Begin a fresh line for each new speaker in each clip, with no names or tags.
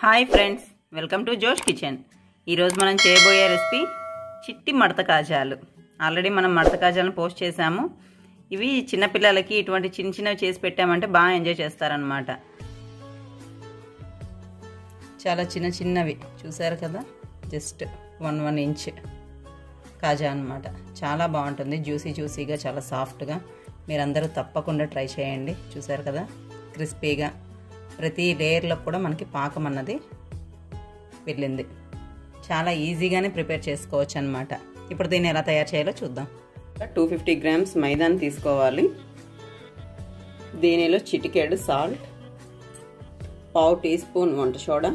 Hi friends, welcome to Josh kitchen. ఈరోజు మనం చేయబోయే రెసిపీ చిట్టి మడత కాజాలు. ఆల్రెడీ మనం మడత కాజాలను పోస్ట్ చేసాము. ఇవి చిన్నపిల్లలకి ఇటువంటి చిన్న చిన్నవి చేసి పెట్టామంటే బాగా ఎంజాయ్ చేస్తారనమాట. చాలా చిన్న చిన్నవి చూసారు కదా, జస్ట్ 1 ఇంచ్ కాజా అనమాట. చాలా బాగుంటుంది, జ్యూసీగా, చాలా సాఫ్ట్గా. మీరందరూ తప్పకుండా ట్రై చేయండి. చూసారు కదా, క్రిస్పీగా, ప్రతి లేయర్లో కూడా మనకి పాకం అన్నది వెళ్ళింది. చాలా ఈజీగానే ప్రిపేర్ చేసుకోవచ్చు అనమాట. ఇప్పుడు దీన్ని ఎలా తయారు చేయాలో చూద్దాం. 250 గ్రామ్స్ మైదాని తీసుకోవాలి. దీనిలో చిటికెడు సాల్ట్, 1/2 టీ స్పూన్ వంట సోడా,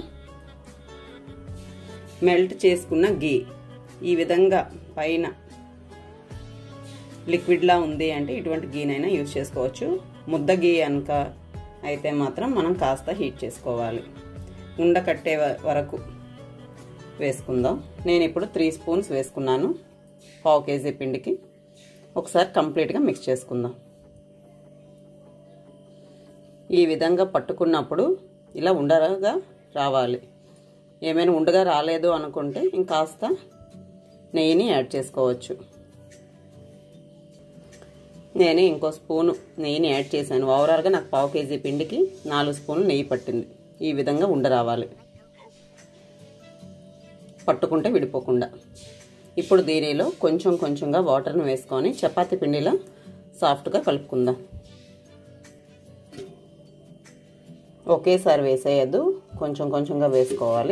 మెల్ట్ చేసుకున్న గీ. ఈ విధంగా పైన లిక్విడ్లా ఉంది అంటే ఇటువంటి గీనైనా యూజ్ చేసుకోవచ్చు. ముద్ద గీ కనుక అయితే మాత్రం మనం కాస్త హీట్ చేసుకోవాలి. ఉండ కట్టే వరకు వేసుకుందాం. నేను ఇప్పుడు 3 స్పూన్స్ వేసుకున్నాను 1/2 కేజీ పిండికి. ఒకసారి కంప్లీట్గా మిక్స్ చేసుకుందాం. ఈ విధంగా పట్టుకున్నప్పుడు ఇలా ఉండగా రావాలి. ఏమైనా ఉండగా రాలేదు అనుకుంటే ఇంకాస్త నెయ్యిని యాడ్ చేసుకోవచ్చు. నేను ఇంకో స్పూను నెయ్యిని యాడ్ చేశాను. ఓవరాల్గా నాకు 1/2 కేజీ పిండికి 4 స్పూన్లు నెయ్యి పట్టింది. ఈ విధంగా ఉండరావాలి, పట్టుకుంటే విడిపోకుండా. ఇప్పుడు దీనిలో కొంచెంగా వాటర్ని వేసుకొని చపాతీ పిండిలో సాఫ్ట్గా కలుపుకుందాం. ఒకేసారి వేసేయద్దు, కొంచెంగా వేసుకోవాలి.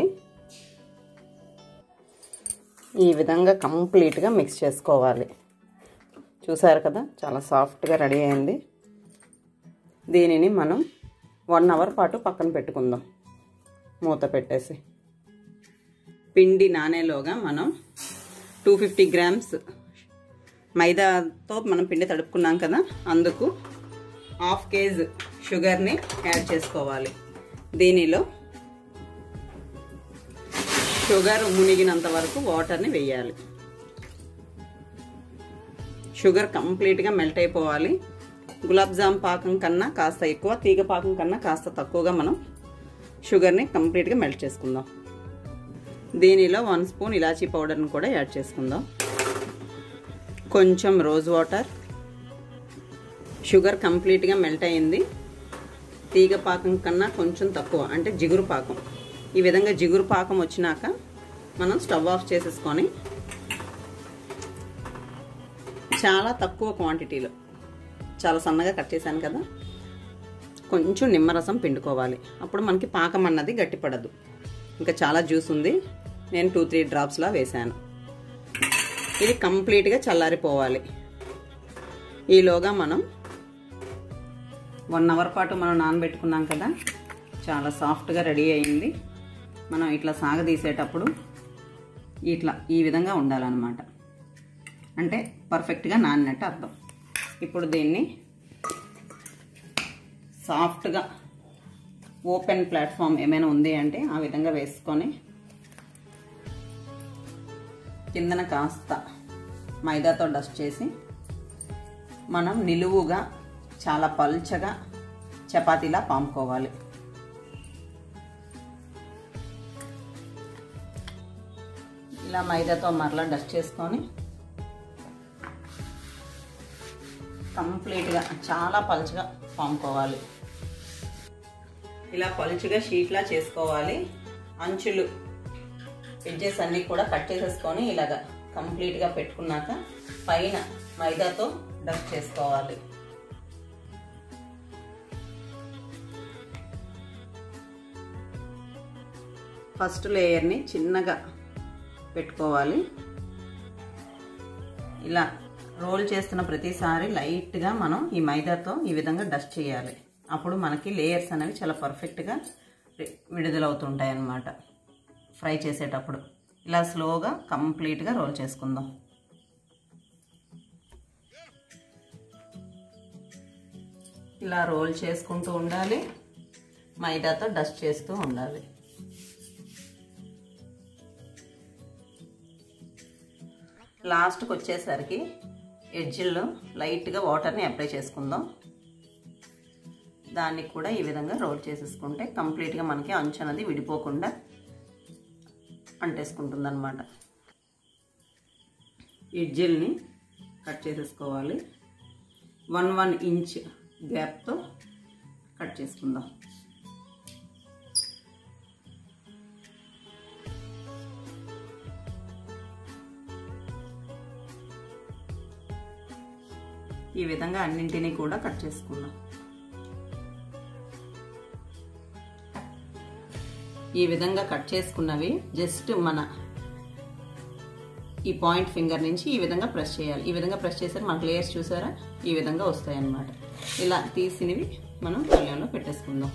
ఈ విధంగా కంప్లీట్గా మిక్స్ చేసుకోవాలి. చూసారు కదా, చాలా సాఫ్ట్గా రెడీ అయింది. దీనిని మనం 1 అవర్ పాటు పక్కన పెట్టుకుందాం, మూత పెట్టేసి. పిండి నానేలోగా మనం 250 గ్రామ్స్ మైదాతో మనం పిండి తడుపుకున్నాం కదా, అందుకు 1/2 కేజీ షుగర్ని యాడ్ చేసుకోవాలి. దీనిలో షుగర్ మునిగినంత వరకు వాటర్ని వేయాలి. షుగర్ కంప్లీట్గా మెల్ట్ అయిపోవాలి. గులాబ్ జామ్ పాకం కన్నా కాస్త ఎక్కువ, తీగ పాకం కన్నా కాస్త తక్కువగా మనం షుగర్ని కంప్లీట్గా మెల్ట్ చేసుకుందాం. దీనిలో 1 స్పూన్ ఇలాచీ పౌడర్ని కూడా యాడ్ చేసుకుందాం. కొంచెం రోజ్ వాటర్. షుగర్ కంప్లీట్గా మెల్ట్ అయింది. తీగ పాకం కన్నా కొంచెం తక్కువ, అంటే జిగురు పాకం. ఈ విధంగా జిగురు పాకం వచ్చినాక మనం స్టవ్ ఆఫ్ చేసేసుకొని చాలా తక్కువ క్వాంటిటీలో, చాలా సన్నగా కట్ చేశాను కదా, కొంచెం నిమ్మరసం పిండుకోవాలి. అప్పుడు మనకి పాకం అన్నది గట్టిపడదు. ఇంకా చాలా జ్యూస్ ఉంది, నేను 2-3 డ్రాప్స్లా వేశాను. ఇది కంప్లీట్గా చల్లారిపోవాలి. ఈలోగా మనం 1 అవర్ పాటు మనం నానబెట్టుకున్నాం కదా, చాలా సాఫ్ట్గా రెడీ అయింది. మనం ఇట్లా సాగదీసేటప్పుడు ఇట్లా ఈ విధంగా ఉండాలన్నమాట, అంటే పర్ఫెక్ట్గా నానినట్టు అర్థం. ఇప్పుడు దీన్ని సాఫ్ట్గా ఓపెన్ ప్లాట్ఫామ్ ఏమైనా ఉంది అంటే ఆ విధంగా వేసుకొని కిందన కాస్త మైదాతో డస్ట్ చేసి మనం నిలువుగా చాలా పల్చగా చపాతీలా పాముకోవాలి. ఇలా మైదాతో మరలా డస్ట్ చేసుకొని కంప్లీట్గా చాలా పలుచగా పాముకోవాలి. ఇలా పలుచగా షీట్లా చేసుకోవాలి. అంచులు ఎడ్జెస్ అన్నీ కూడా కట్ చేసేసుకొని ఇలాగా కంప్లీట్గా పెట్టుకున్నాక పైన మైదాతో డస్ట్ చేసుకోవాలి. ఫస్ట్ లేయర్ని చిన్నగా పెట్టుకోవాలి. ఇలా రోల్ చేస్తున్న ప్రతిసారి లైట్గా మనం ఈ మైదాతో ఈ విధంగా డస్ట్ చేయాలి. అప్పుడు మనకి లేయర్స్ అనేవి చాలా పర్ఫెక్ట్గా విడుదలవుతుంటాయి అన్నమాట. ఫ్రై చేసేటప్పుడు ఇలా స్లోగా కంప్లీట్గా రోల్ చేసుకుందాం. ఇలా రోల్ చేసుకుంటూ ఉండాలి, మైదాతో డస్ట్ చేస్తూ ఉండాలి. లాస్ట్కి వచ్చేసరికి ఎడ్జిల్లో లైట్గా వాటర్ని అప్లై చేసుకుందాం. దాన్ని కూడా ఈ విధంగా రోల్ చేసేసుకుంటే కంప్లీట్గా మనకి అంచు అనేది విడిపోకుండా అంటేసుకుంటుంది అనమాట. ఎడ్జిల్ని కట్ చేసేసుకోవాలి. 1 ఇంచ్ గ్యాప్తో కట్ చేసుకుందాం. ఈ విధంగా అన్నింటినీ కూడా కట్ చేసుకుందాం. ఈ విధంగా కట్ చేసుకున్నవి జస్ట్ మన ఈ పాయింట్ ఫింగర్ నుంచి ఈ విధంగా ప్రెస్ చేయాలి. ఈ విధంగా ప్రెస్ చేసారు మనకు లేయర్స్ చూసారా ఈ విధంగా వస్తాయి అన్నమాట. ఇలా తీసినవి మనం పళ్ళెంలో పెట్టేసుకుందాం.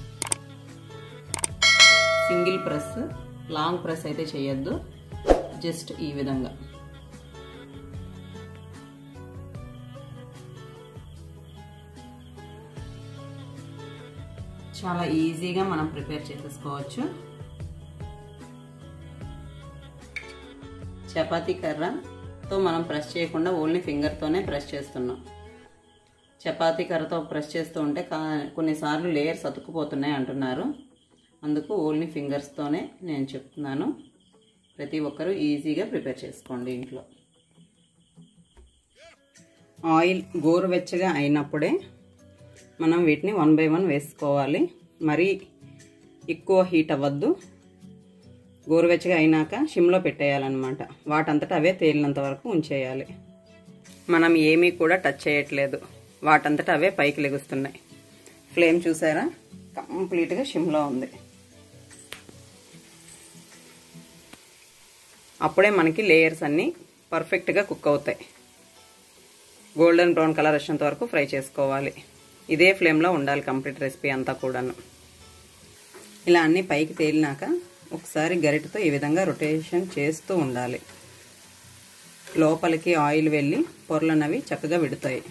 సింగిల్ ప్రెస్, లాంగ్ ప్రెస్ అయితే చేయొద్దు. జస్ట్ ఈ విధంగా చాలా ఈజీగా మనం ప్రిపేర్ చేసేసుకోవచ్చు. చపాతీ కర్రతో మనం ప్రెస్ చేయకుండా ఓన్లీ ఫింగర్తోనే ప్రెస్ చేస్తున్నాం. చపాతీ కర్రతో ప్రెస్ చేస్తూ ఉంటే కొన్నిసార్లు లేయర్స్ అతుక్కుపోతున్నాయి అంటున్నారు. అందుకు ఓన్లీ ఫింగర్స్తోనే నేను చెప్తున్నాను. ప్రతి ఒక్కరూ ఈజీగా ప్రిపేర్ చేసుకోండి ఇంట్లో. ఆయిల్ గోరువెచ్చగా అయినప్పుడే మనం వీటిని 1 by 1 వేసుకోవాలి. మరీ ఎక్కువ హీట్ అవ్వద్దు. గోరువెచ్చగా అయినాక సిమ్లో పెట్టేయాలన్నమాట. వాటంతటా అవే తేలినంత వరకు ఉంచేయాలి. మనం ఏమీ కూడా టచ్ చేయట్లేదు. వాటంతటా అవే పైకి లెగుస్తున్నాయి. ఫ్లేమ్ చూసారా కంప్లీట్గా సిమ్లో ఉంది. అప్పుడే మనకి లేయర్స్ అన్నీ పర్ఫెక్ట్గా కుక్ అవుతాయి. గోల్డెన్ బ్రౌన్ కలర్ వచ్చేంత వరకు ఫ్రై చేసుకోవాలి. ఇదే ఫ్లేమ్లో ఉండాలి కంప్లీట్ రెసిపీ అంతా కూడాను. ఇలా అన్నీ పైకి తేలినాక ఒకసారి గరిటతో ఈ విధంగా రొటేషన్ చేస్తూ ఉండాలి. లోపలికి ఆయిల్ వెళ్ళి పొరలన్నవి చక్కగా విడుతాయి.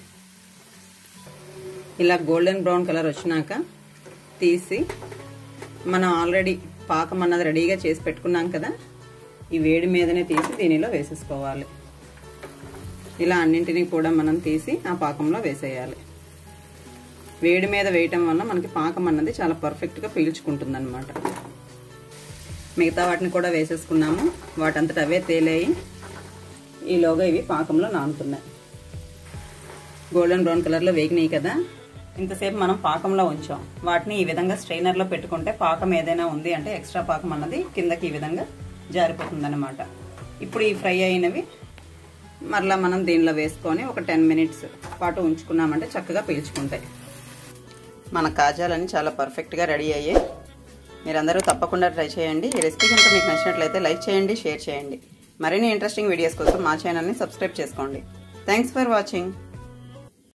ఇలా గోల్డెన్ బ్రౌన్ కలర్ వచ్చినాక తీసి మనం ఆల్రెడీ పాకం అన్నది రెడీగా చేసి పెట్టుకున్నాం కదా, ఈ వేడి మీదనే తీసి దీనిలో వేసేసుకోవాలి. ఇలా అన్నింటినీ కూడా మనం తీసి ఆ పాకంలో వేసేయాలి. వేడి మీద వేయటం వల్ల మనకి పాకం అన్నది చాలా పర్ఫెక్ట్గా పీల్చుకుంటుంది అనమాట. మిగతా వాటిని కూడా వేసేసుకున్నాము. వాటంతట అవే తేలేయి. ఈలోగా ఇవి పాకంలో నానుతున్నాయి. గోల్డెన్ బ్రౌన్ కలర్లో వేగినాయి కదా, ఇంతసేపు మనం పాకంలో ఉంచాం. వాటిని ఈ విధంగా స్ట్రైనర్లో పెట్టుకుంటే పాకం ఏదైనా ఉంది అంటే ఎక్స్ట్రా పాకం అన్నది కిందకి ఈ విధంగా జారిపోతుంది అనమాట. ఇప్పుడు ఈ ఫ్రై అయినవి మరలా మనం దీనిలో వేసుకొని ఒక 10 minutes పాటు ఉంచుకున్నామంటే చక్కగా పీల్చుకుంటాయి. మన కాజాలన్నీ చాలా పర్ఫెక్ట్గా రెడీ అయ్యాయి. మీరందరూ తప్పకుండా ట్రై చేయండి. ఈ రెసిపీ కనుక మీకు నచ్చినట్లయితే లైక్ చేయండి, షేర్ చేయండి. మరిన్ని ఇంట్రెస్టింగ్ వీడియోస్ కోసం మా ఛానల్ని సబ్స్క్రైబ్ చేసుకోండి. Thanks for watching.